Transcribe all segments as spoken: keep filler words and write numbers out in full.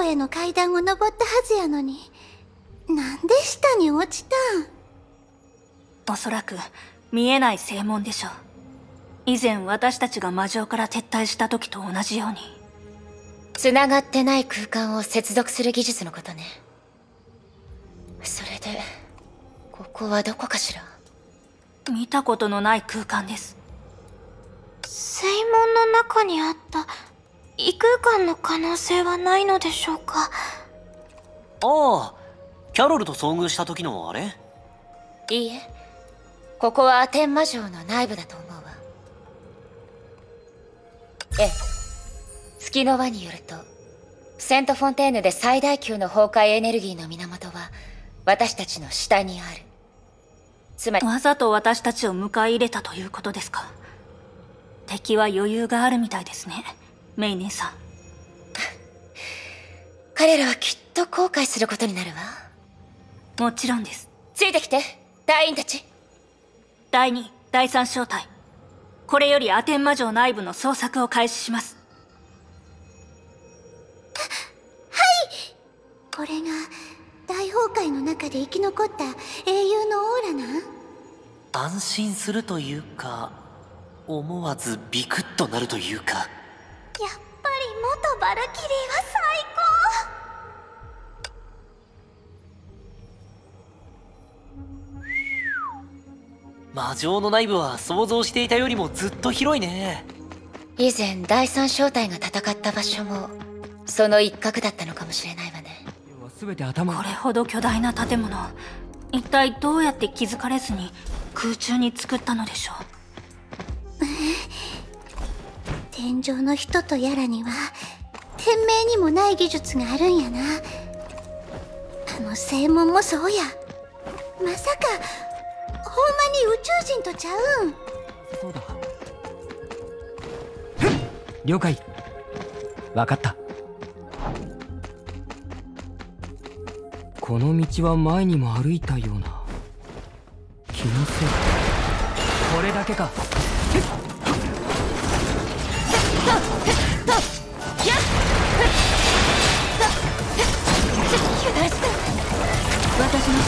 への階段を登ったはずやのに、なんで下に落ちたん？ おそらく見えない正門でしょう。以前私たちが魔城から撤退した時と同じように。 繋がってない空間を接続する技術のことね。それでここはどこかしら？ 見たことのない空間です。 正門の中にあった異空間の可能性はないのでしょうか？ ああ、キャロルと遭遇した時のあれ？ いいえ、ここはアテン魔城の内部だと思うわ。ええ、月の輪によるとセントフォンテーヌで最大級の崩壊エネルギーの源は私たちの下にある。つまりわざと私たちを迎え入れたということですか？敵は余裕があるみたいですね、メイ姉さん。 彼らはきっと後悔することになるわ。 もちろんです。 ついてきて、隊員たち。 だいに、だいさん小隊、これよりアテン魔城内部の捜索を開始します。 はい。これが大崩壊の中で生き残った英雄のオーラなん？ 安心するというか、思わずビクッとなるというか。 やっぱり元バルキリーは最高。魔城の内部は想像していたよりもずっと広いね。 以前だいさん小隊が戦った場所もその一角だったのかもしれないわね。 これほど巨大な建物、一体どうやって気づかれずに空中に作ったのでしょう。 天上の人とやらには天命にもない技術があるんやな。あの正門もそうや。まさかほんまに宇宙人とちゃうん？ そうだ。了解。わかった。この道は前にも歩いたような気のせい。これだけか。 私の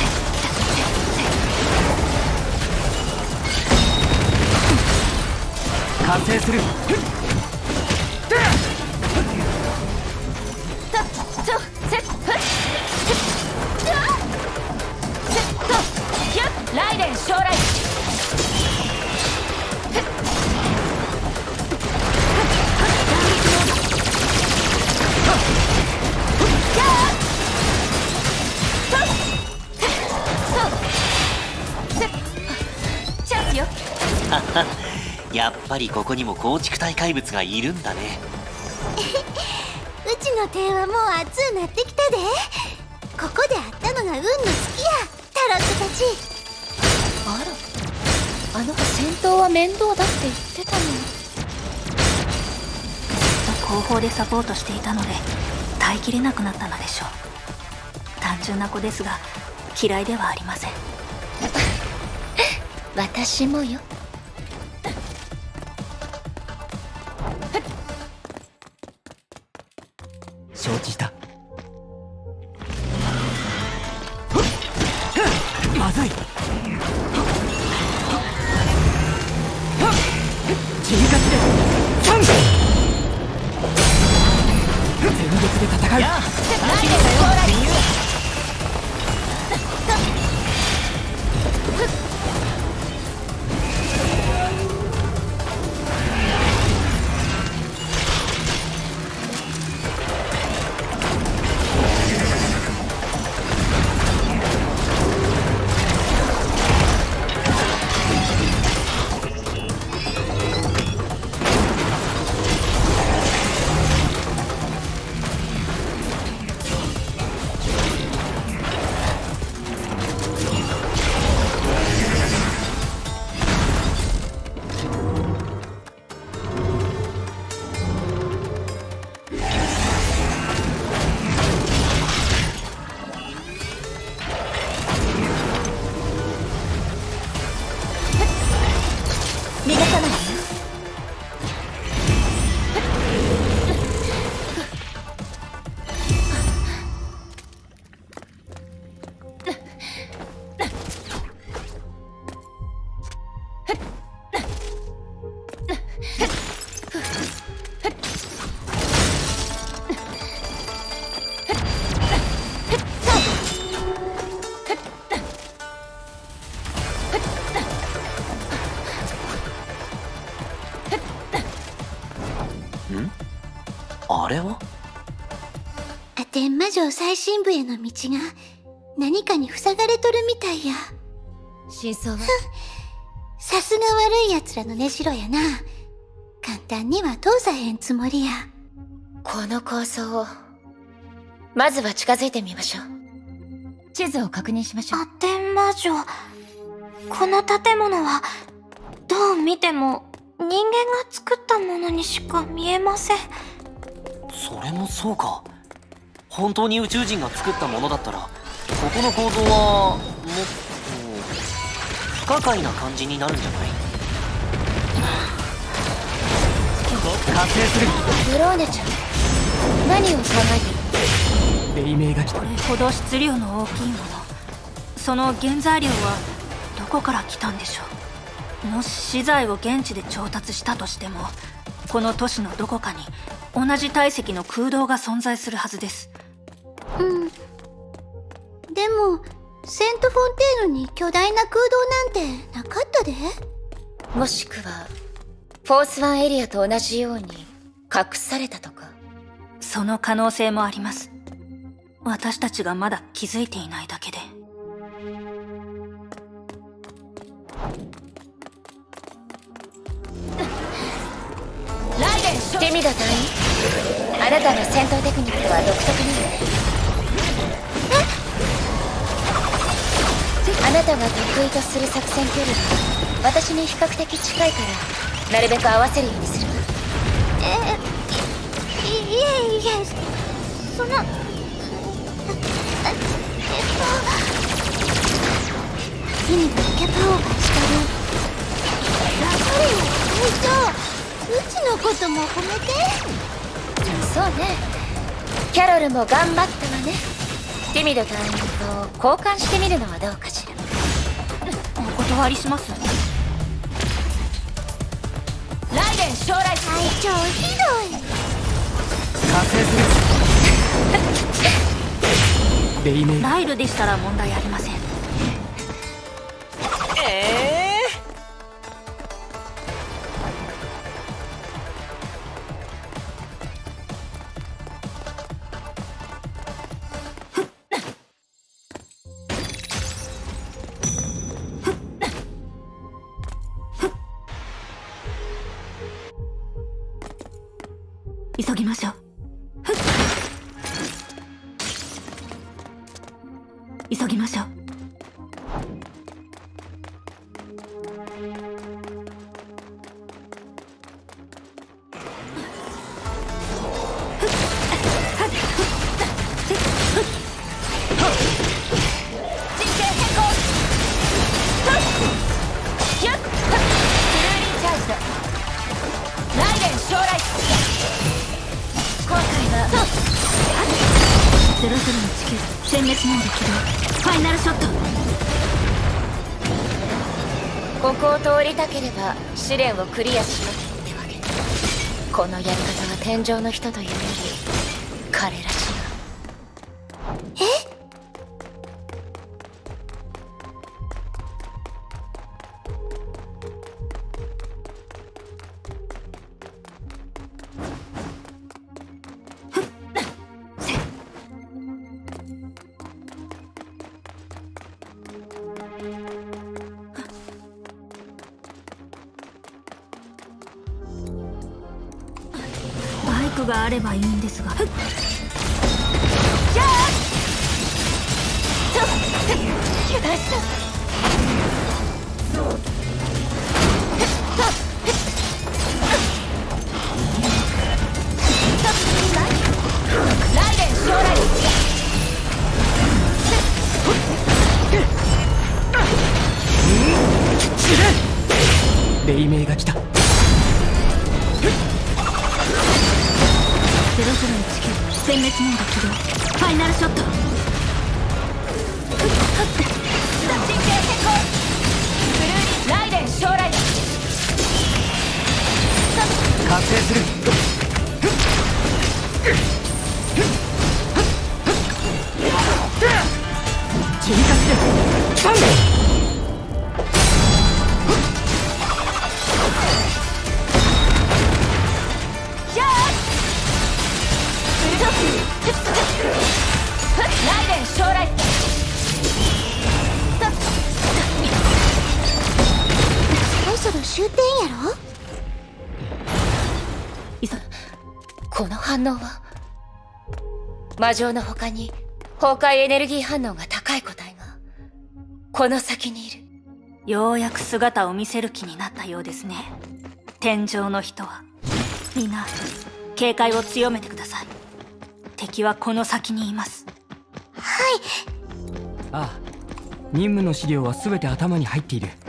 完成する。 ライデン将来。チャンスよ。 やっぱりここにも構築体怪物がいるんだね。 うちの手はもう熱うなってきたで。ここで会ったのが運の尽きや、タロットたち。 あら、あの子戦闘は面倒だって言ってたのに。 後方でサポートしていたので耐えきれなくなったのでしょう。単純な子ですが嫌いではありません。 私もよ。 承知した。まずい。人格でキャン全力で戦う。やあ、何だよ親友。 天魔城最深部への道が何かに塞がれとるみたいや。 真相はさすが悪い奴らの根城やな。簡単には通さへんつもりや。 この構想をまずは近づいてみましょう。地図を確認しましょう。 アテン魔城。この建物はどう見ても人間が作ったものにしか見えません。 それもそうか。本当に宇宙人が作ったものだったら、ここの構造はもっと不可解な感じになるんじゃない？ 加勢する。 ブローネちゃん、何を考えてる？ 黎明が来た。 これほど質量の大きいもの、その原材料はどこから来たんでしょう。もし資材を現地で調達したとしても、この都市のどこかに同じ体積の空洞が存在するはずです。 うん。でも、セントフォンテーヌに巨大な空洞なんてなかったで。 もしくはフォースワンエリアと同じように隠されたとか。 その可能性もあります。私たちがまだ気づいていないだけで。 ティミド隊員、あなたの戦闘テクニックは独特なのね。あなたが得意とする作戦距離は私に比較的近いから、なるべく合わせるようにするわ。 え、い、いえいえ、その、えっと、意味がキャパオーバーしてる。やっぱり、隊長。うちのことも褒めて。 そうね、キャロルも頑張ったわね。ティミド隊員と交換してみるのはどうかしら。 お断りします。 ライデン将来隊長ひどい。 加勢する。黎明。 ライルでしたら問題ありません。 ええ急ぎましょう。急ぎましょう。ゼロゼロの地球殲滅モード起動。ファイナルショット。 ここを通りたければ試練をクリアしなきゃってわけね。このやり方は天上の人というより彼らしいな。 え？ バイクがあればいいんですが。 黎明が来た。 ゼロゼロの地球殲滅モード起動。ファイナルショット。 ライデン将来加勢する。人格でサンド。 やー反応は。魔杖の他に崩壊エネルギー反応が高い個体がこの先にいる。 ようやく姿を見せる気になったようですね。天井の人は。みんな警戒を強めてください。敵はこの先にいます。 はい。 ああ、任務の資料は全て頭に入っている。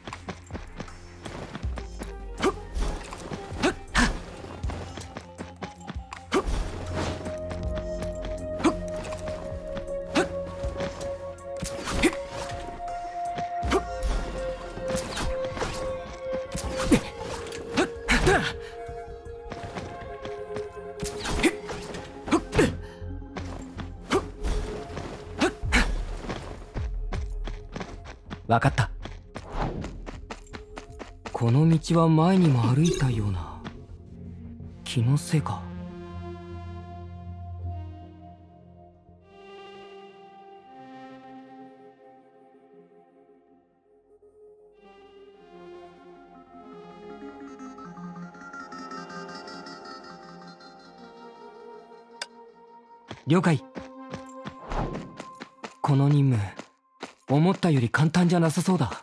わかった。この道は前にも歩いたような気のせいか。了解。この任務思ったより簡単じゃなさそうだ。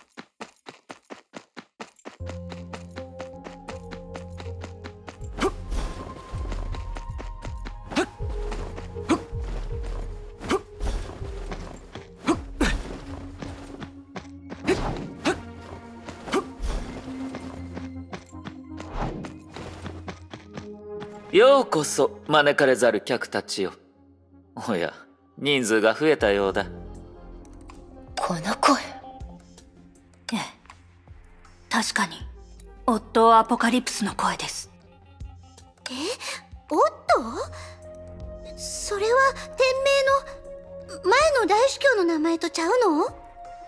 ようこそ招かれざる客たちよ。おや、人数が増えたようだ。 この声。 ええ、確かにオットーアポカリプスの声です。 え、オット？それは天命の前の大主教の名前とちゃうの？でも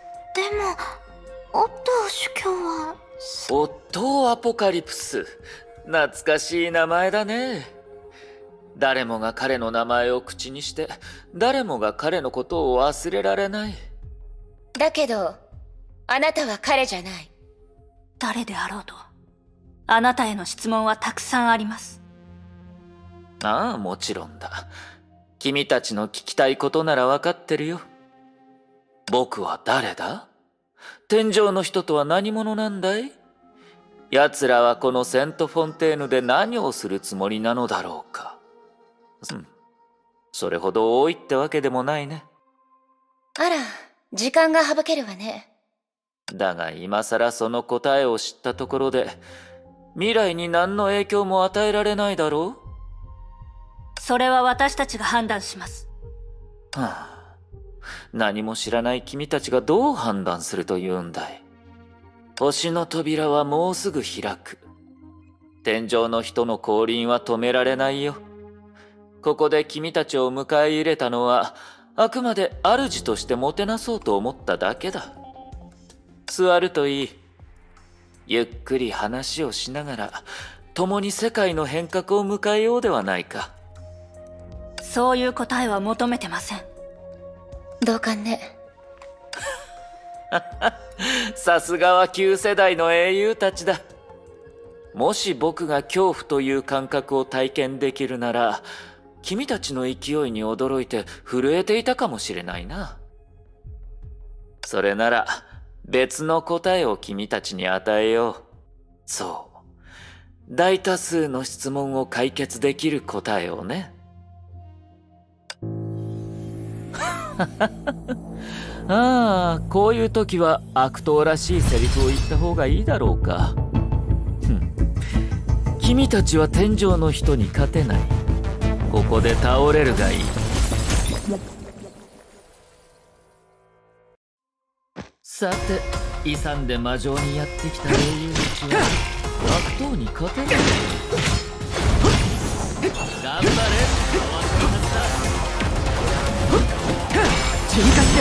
オットー主教はオットーアポカリプス、懐かしい名前だね。誰もが彼の名前を口にして、誰もが彼のことを忘れられない。 だけどあなたは彼じゃない。 誰であろうとあなたへの質問はたくさんあります。 ああ、もちろんだ。君たちの聞きたいことなら分かってるよ。僕は誰だ？天上の人とは何者なんだい？奴らはこのセントフォンテーヌで何をするつもりなのだろうか。うん、それほど多いってわけでもないね。 あら、時間が省けるわね。 だが今さらその答えを知ったところで未来に何の影響も与えられないだろう。 それは私たちが判断します。 はあ、何も知らない君たちがどう判断するというんだい。星の扉はもうすぐ開く。天上の人の降臨は止められないよ。ここで君たちを迎え入れたのはあくまで主としてもてなそうと思っただけだ。座るといい。ゆっくり話をしながら共に世界の変革を迎えようではないか。 そういう答えは求めてません。 同感ね。 さすがは旧世代の英雄たちだ。もし僕が恐怖という感覚を体験できるなら君たちの勢いに驚いて震えていたかもしれないな。それなら別の答えを君たちに与えよう。そう。大多数の質問を解決できる答えをね。ああ、こういう時は悪党らしいセリフを言った方がいいだろうか。ふん。君たちは天上の人に勝てない。ここで倒れるがいい。さて、勇んで魔城にやってきた英雄たちは悪党に勝てない。頑張れ、 全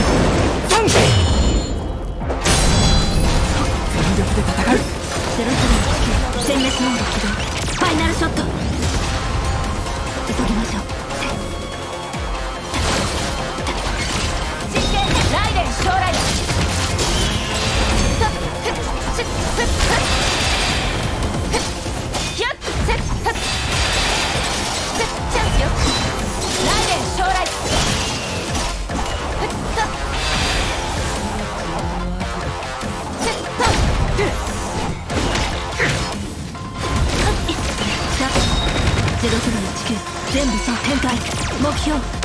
力で戦う。 ゼロゼロいちきゅう殲滅モード起動。ファイナルショット。急ぎましょう。 実験ライデン将来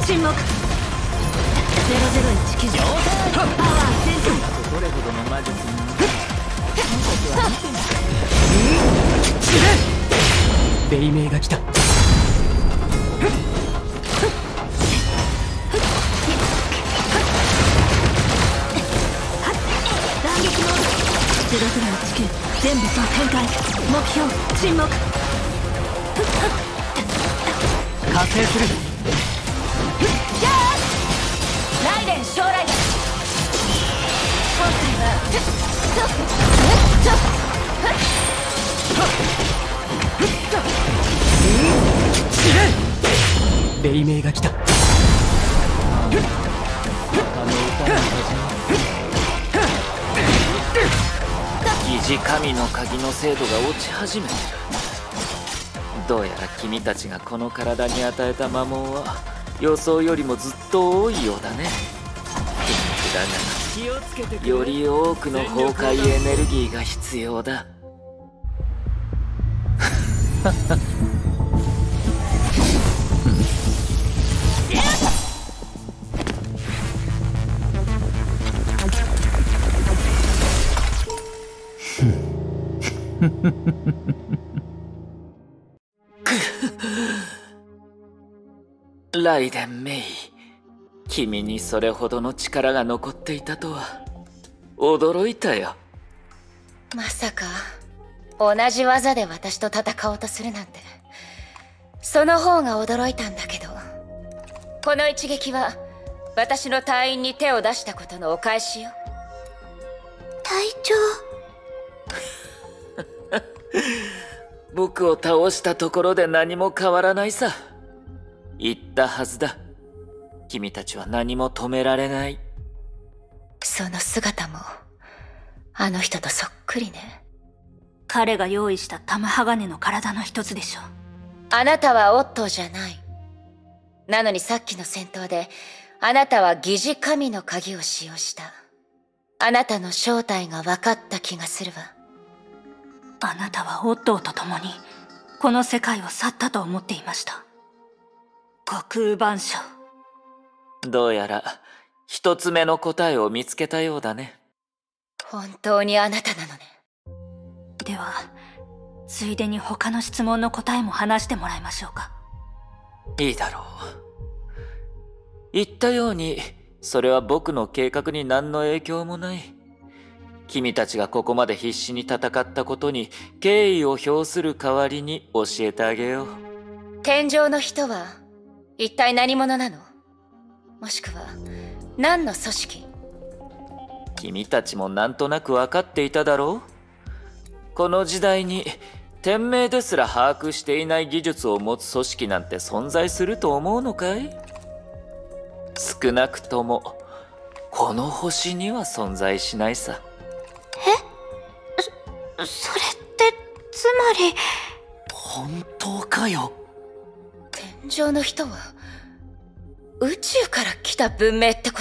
沈黙。ゼロゼロいちきゅうパワー全開。 どれほどの魔術に黎明が来た。 弾撃モード。ゼロゼロいちきゅう全部総展開。目標沈黙。 加勢する。 ライデン将来だ。今回はちょっちょっ黎明が来た。 疑似神の鍵の精度が落ち始めてる。どうやら君たちがこの体に与えた魔紋は予想よりもずっと多いようだね。だがより多くの崩壊エネルギーが必要だ。ライデン・メイ、君にそれほどの力が残っていたとは驚いたよ。 まさか同じ技で私と戦おうとするなんて。その方が驚いたんだけど、この一撃は私の隊員に手を出したことのお返しよ。 隊長。 僕を倒したところで何も変わらないさ。言ったはずだ。君たちは何も止められない。 その姿もあの人とそっくりね。 彼が用意した玉鋼の体の一つでしょう。 あなたはオットーじゃない。なのにさっきの戦闘であなたは疑似神の鍵を使用した。あなたの正体が分かった気がするわ。 あなたはオットーと共にこの世界を去ったと思っていました。虚空万象。 どうやら一つ目の答えを見つけたようだね。 本当にあなたなのね。 ではついでに他の質問の答えも話してもらいましょうか。 いいだろう。言ったようにそれは僕の計画に何の影響もない。君たちがここまで必死に戦ったことに敬意を表する代わりに教えてあげよう。 天上の人は一体何者なの？もしくは何の組織？ 君たちもなんとなく分かっていただろう。この時代に天命ですら把握していない技術を持つ組織なんて存在すると思うのかい？少なくともこの星には存在しないさ。 え？そ、それってつまり。 本当かよ。 天上の人は宇宙から来た文明ってこと？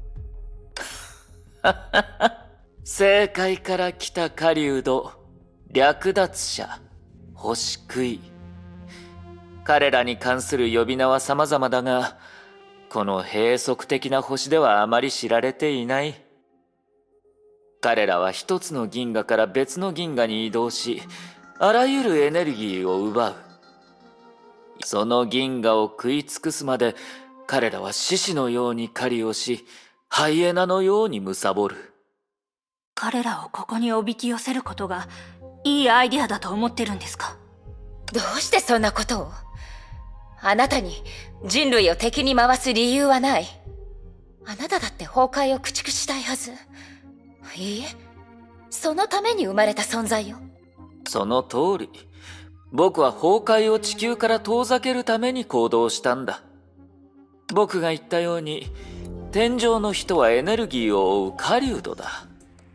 正解から来た狩人、略奪者、星食い。彼らに関する呼び名は様々だが、この閉塞的な星ではあまり知られていない。彼らは一つの銀河から別の銀河に移動し、あらゆるエネルギーを奪う。その銀河を食い尽くすまで彼らは獅子のように狩りをし、ハイエナのように貪る。 彼らをここにおびき寄せることがいいアイデアだと思ってるんですか？ どうしてそんなことを？あなたに人類を敵に回す理由はない。あなただって崩壊を駆逐したいはず。いいえ、そのために生まれた存在よ。 その通り。僕は崩壊を地球から遠ざけるために行動したんだ。僕が言ったように、天上の人はエネルギーを追う狩人だ。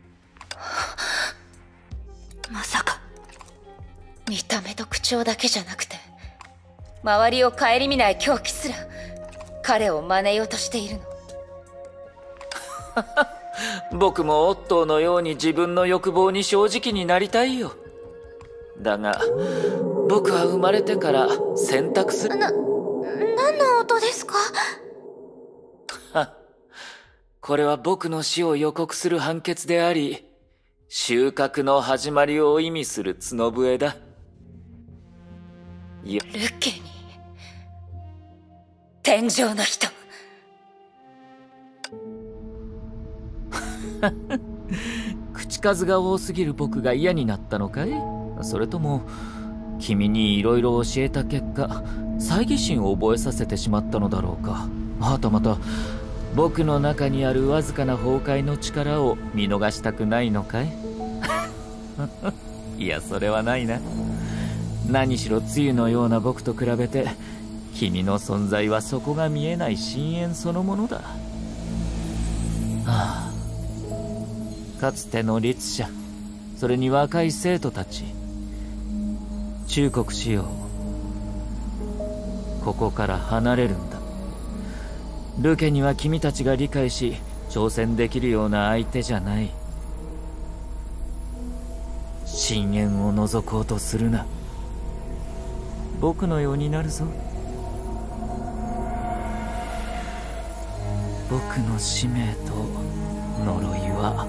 まさか。 見た目と口調だけじゃなくて、周りを顧みない狂気すら彼を真似ようとしているの。 僕もオットーのように自分の欲望に正直になりたいよ。だが僕は生まれてから選択する。 な、なん何の音ですか？ これは僕の死を予告する判決であり、収穫の始まりを意味する角笛だ。いや、 ルケに天井の人。 口数が多すぎる僕が嫌になったのかい？それとも君にいろいろ教えた結果猜疑心を覚えさせてしまったのだろうか。はたまた僕の中にあるわずかな崩壊の力を見逃したくないのかい？いや、それはないな。何しろ梅雨のような僕と比べて君の存在は底が見えない深淵そのものだ。はあ、かつての律者、それに若い生徒たち、忠告しよう。ここから離れるんだ。ルケには君たちが理解し挑戦できるような相手じゃない。深淵を覗こうとするな。僕のようになるぞ。僕の使命と呪いは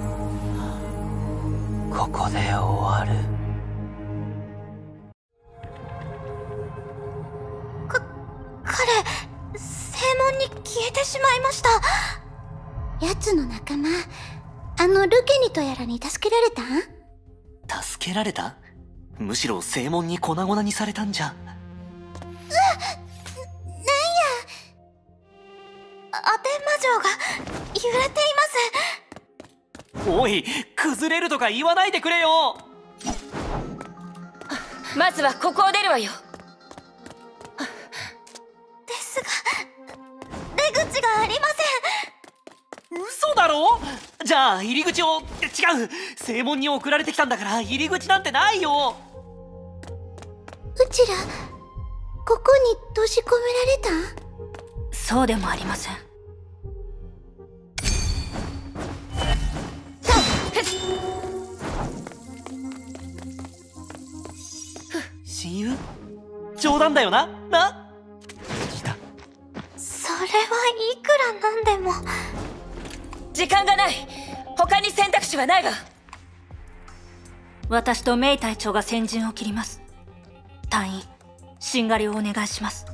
ここで終わる。 か彼正門に消えてしまいました。奴の仲間、あのルケニとやらに助けられたん？ 助けられた？むしろ正門に粉々にされたんじゃ。 アテン魔女が揺れています。 おい、崩れるとか言わないでくれよ。 まずはここを出るわよ。 ですが出口がありません。 嘘だろ？じゃあ入り口を。違う、正門に送られてきたんだから入り口なんてないよ。 うちらここに閉じ込められたん？ そうでもありません。 親友？冗談だよな？な？ それはいくらなんでも。 時間がない。他に選択肢はないわ。 私とメイ隊長が先陣を切ります。隊員、しんがりをお願いします。